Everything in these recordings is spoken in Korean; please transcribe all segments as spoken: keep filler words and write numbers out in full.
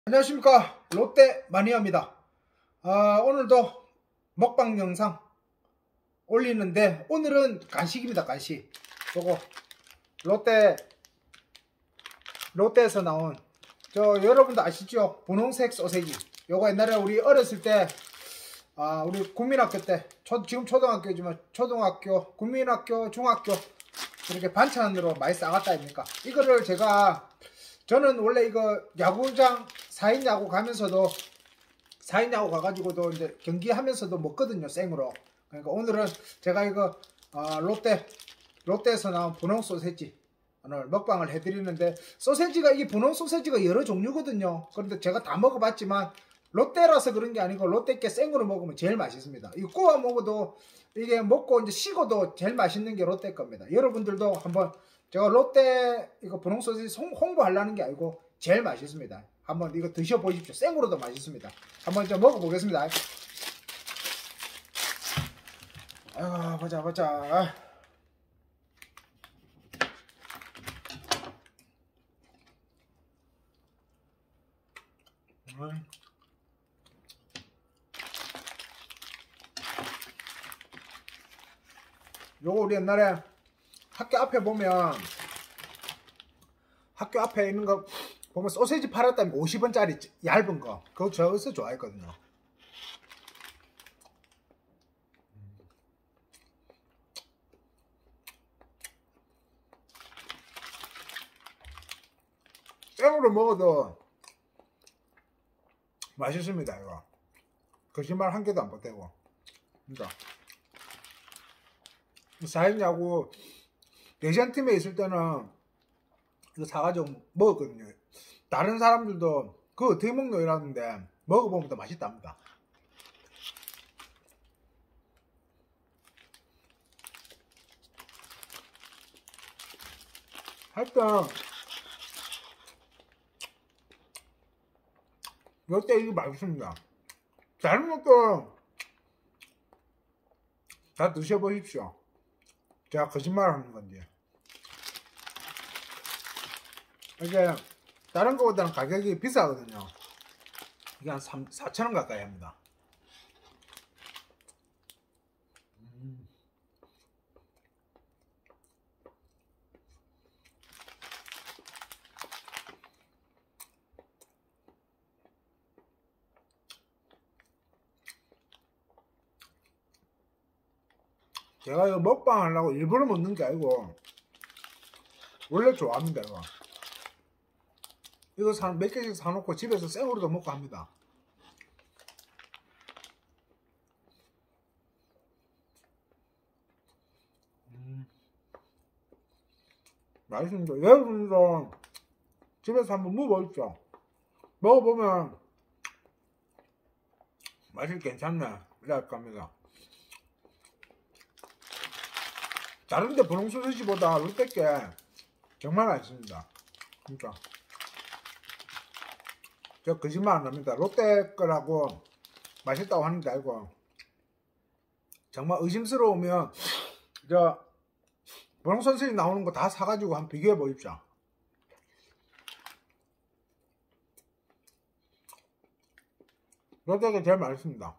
안녕하십니까, 롯데 마니아입니다. 아, 오늘도 먹방 영상 올리는데 오늘은 간식입니다. 간식. 요거 롯데 롯데에서 나온 저 여러분도 아시죠? 분홍색 소세지. 요거 옛날에 우리 어렸을 때 아, 우리 국민학교 때 초, 지금 초등학교지만 초등학교, 국민학교, 중학교 이렇게 반찬으로 많이 싸갔다 아닙니까? 이거를 제가 저는 원래 이거 야구장 사 인 야구 가면서도 사 인 야구 가가지고도 이제 경기하면서도 먹거든요, 생으로. 그러니까 오늘은 제가 이거 어, 롯데 롯데에서 나온 분홍 소세지 오늘 먹방을 해드리는데, 소세지가 이게 분홍 소세지가 여러 종류거든요. 그런데 제가 다 먹어봤지만 롯데라서 그런 게 아니고 롯데께 생으로 먹으면 제일 맛있습니다. 이거 구워 먹어도 이게 먹고 이제 식어도 제일 맛있는 게 롯데 겁니다. 여러분들도 한번, 제가 롯데 이거 분홍 소세지 홍보하려는 게 아니고 제일 맛있습니다. 한번 이거 드셔보십시오. 생으로도 맛있습니다. 한번 좀 먹어보겠습니다. 아, 보자 보자. 음. 요거 우리 옛날에 학교 앞에 보면 학교 앞에 있는 거 보면 소세지 팔았다면 오십 원짜리 얇은 거, 그거 저기서 좋아했거든요. 생으로 먹어도 맛있습니다. 이거 거짓말 한 개도 안 보태고. 그러니까 사 인 야구 대전팀에 있을 때는 이거 사가지고 먹었거든요. 다른 사람들도 그거 어떻게 먹노 이러는데 먹어보면 더 맛있답니다. 하여튼 롯데 이거 맛있습니다. 다른 것도 다 드셔보십시오. 제가 거짓말 하는 건지. 이게 다른 거보다는 가격이 비싸거든요. 이게 한 사천 원 가까이 합니다. 음. 제가 이거 먹방 하려고 일부러 먹는 게 아니고 원래 좋아합니다. 이거 이거 사, 몇 개씩 사놓고 집에서 생으로도 먹고 합니다. 음. 맛있습니다. 여러분도 집에서 한번 먹어보십시오. 먹어보면 맛이 괜찮네 이럴 겁니다. 다른데 분홍 소세지보다 롯데께 정말 맛있습니다. 그러니까 저 거짓말 안 합니다. 롯데 거라고 맛있다고 하는 게 아니고, 정말 의심스러우면 저 분홍 소세지 나오는 거 다 사가지고 한번 비교해 보십시오. 롯데가 제일 맛있습니다.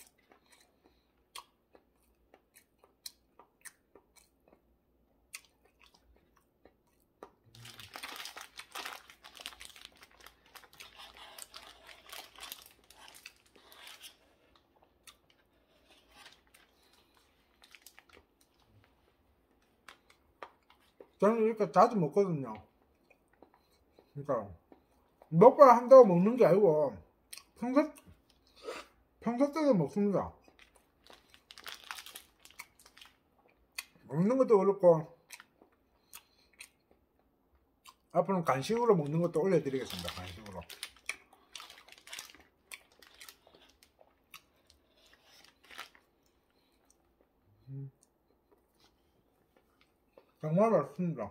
저는 이렇게 자주 먹거든요. 그러니까 먹방 한다고 먹는 게 아니고 평소 평소 때도 먹습니다. 먹는 것도 그렇고 앞으로는 간식으로 먹는 것도 올려드리겠습니다. 간식으로. 음. 정말 맛있습니다.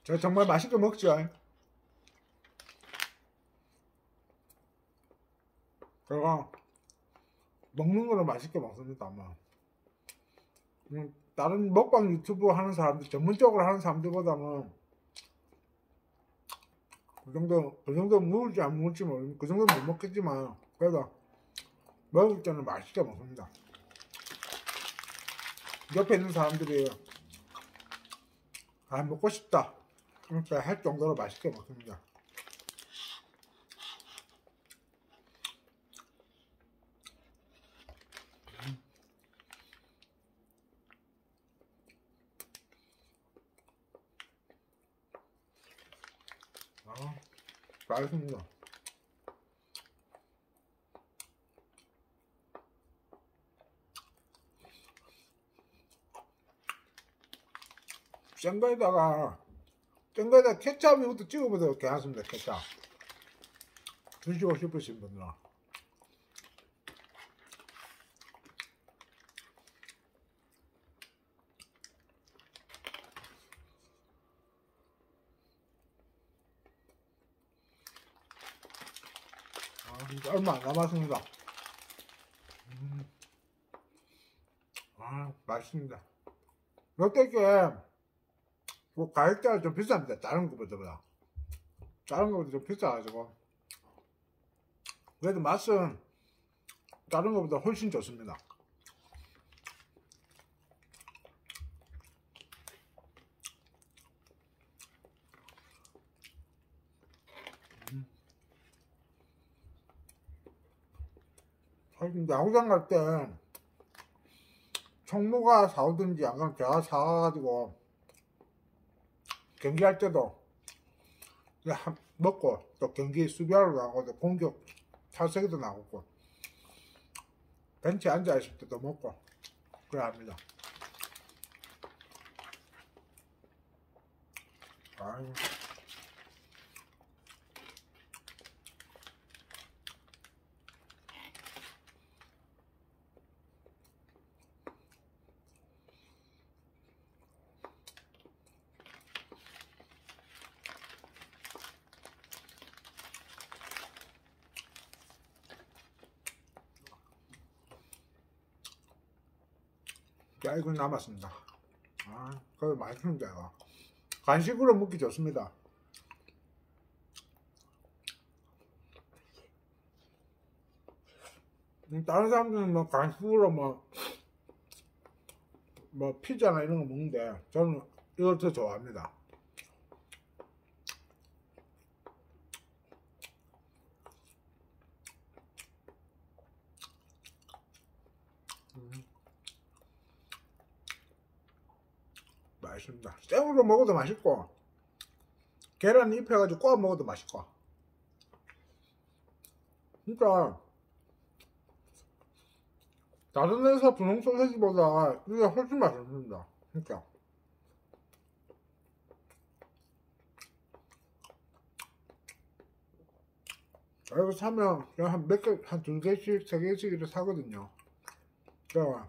저 정말 맛있게 먹죠. 제가 먹는 거는 맛있게 먹습니다. 뭐. 음, 다른 먹방 유튜브 하는 사람들, 전문적으로 하는 사람들보다는 그 정도, 그 정도 먹을지 안 먹을지 모르겠, 그 정도 못 먹겠지만, 그래도 먹을 때는 맛있게 먹습니다. 옆에 있는 사람들이 아, 먹고 싶다 그렇게 할 정도로 맛있게 먹습니다. 아, 맛있습니다. 센 거에다가 센 거에다가 케찹 이것도 찍어보도록 괜찮습니다. 케찹 드시고 싶으신 분들은 아, 진짜 얼마 안 남았습니다. 음. 아, 맛있습니다. 롯데게 뭐 가격대가 좀 비쌉니다. 다른 것보다 다른 것보다 좀 비싸가지고 그래도 맛은 다른 것보다 훨씬 좋습니다. 음. 야구장 갈 때 총무가 사오든지 아니면 제가 사가지고 경기할 때도 먹고 또 경기 수비하러 나가고 공격 타석에도 나오고 벤치에 앉아있을 때도 먹고 그래야 합니다. 아유. 자, 이건 남았습니다. 아, 그거 맛있는데, 이거. 간식으로 먹기 좋습니다. 다른 사람들은 뭐 간식으로 뭐, 뭐 피자나 이런 거 먹는데, 저는 이걸 더 좋아합니다. 음. 맛있습니다. 생으로 먹어도 맛있고 계란 입혀가지고 구워 먹어도 맛있고 진짜 다른 회사 분홍 소세지보다 이게 훨씬 맛있습니다. 진짜 이거 사면 그냥 한 몇 개, 한 두 개씩, 세 개씩 이렇게 사거든요. 그래서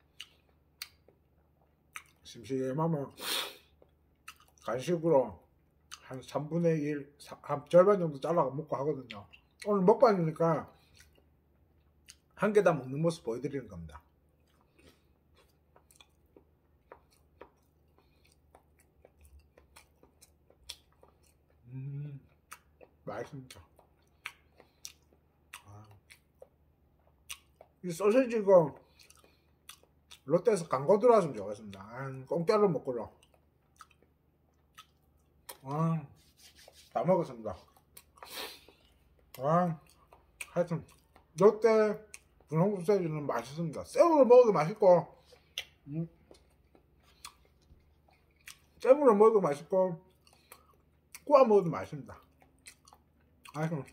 심심하면 간식으로 한 삼분의 일, 한 절반 정도 잘라서 먹고 하거든요. 오늘 먹방이니까 한 개 다 먹는 모습 보여드리는 겁니다. 음, 맛있습니다. 아. 이 소시지 이거 롯데에서 광고 들어왔으면 좋겠습니다. 아, 공짜로 먹고요. 아, 다 먹었습니다. 아, 하여튼 롯데 분홍 소세지는 맛있습니다. 생으로 먹어도 맛있고 음, 생으로 먹어도 맛있고 구워 먹어도 맛있습니다. 하여튼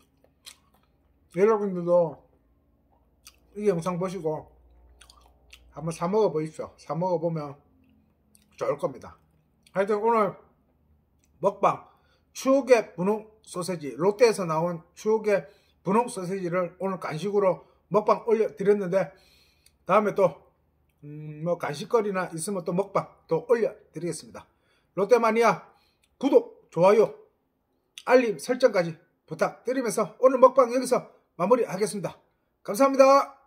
여러분들도 이 영상 보시고 한번 사 먹어 보십시오. 사 먹어 보면 좋을 겁니다. 하여튼 오늘 먹방 추억의 분홍 소세지, 롯데에서 나온 추억의 분홍 소세지를 오늘 간식으로 먹방 올려드렸는데 다음에 또 음, 뭐 간식거리나 있으면 또 먹방 또 올려드리겠습니다. 롯데마니아 구독, 좋아요, 알림 설정까지 부탁드리면서 오늘 먹방 여기서 마무리하겠습니다. 감사합니다.